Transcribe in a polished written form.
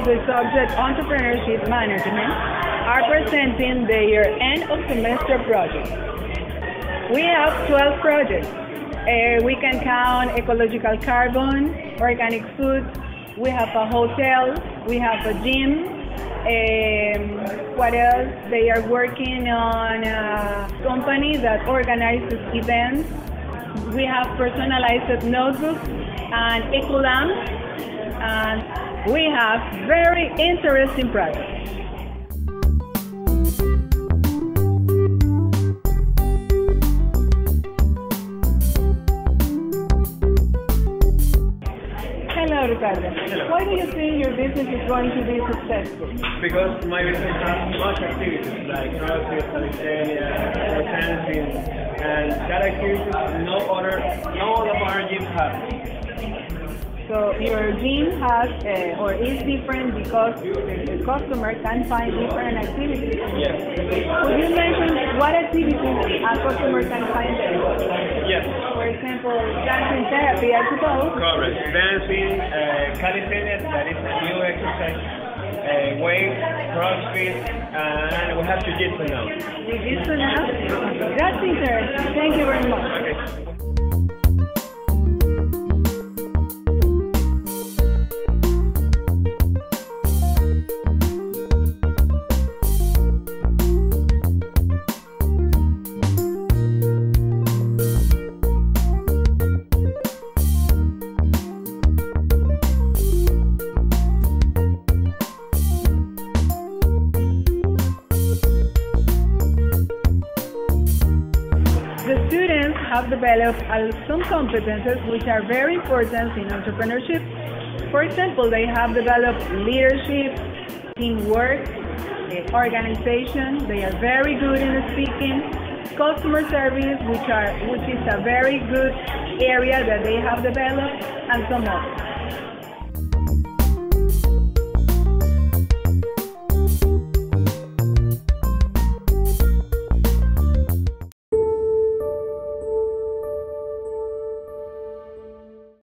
of the subject Entrepreneurship Management are presenting their end of semester project. We have 12 projects. We can count ecological carbon, organic food, we have a hotel, we have a gym. What else? They are working on a company that organizes events. We have personalized notebooks and eco-lamps, and we have very interesting projects. Hello, Ricardo. Hello. Why do you think your business is going to be successful? Because my business has much activities like CrossFit, calisthenia, dancing, and that activities no other gyms have. So your gym has or is different because the customer can find different activities. Yes. Could you mention what activities a customer can find there? Yes. For example, dancing therapy, I suppose. Correct. Dancing, calisthenia, that is a new exercise, weight, CrossFit, and we have jiu-jitsu now. Jiu-jitsu now? That's interesting. Thank you very much. Okay. The students have developed some competences which are very important in entrepreneurship. For example, they have developed leadership, teamwork, organization. They are very good in speaking, customer service, which is a very good area that they have developed, and some more.